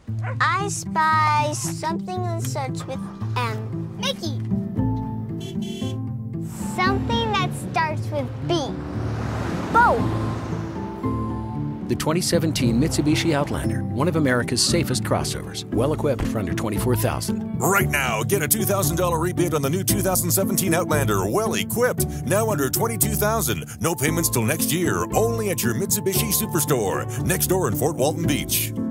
I spy something that starts with M. Mickey. Something that starts with B. Boat. The 2017 Mitsubishi Outlander, one of America's safest crossovers, well equipped for under $24,000. Right now, get a $2,000 rebate on the new 2017 Outlander, well equipped, now under $22,000. No payments till next year, only at your Mitsubishi Superstore, next door in Fort Walton Beach.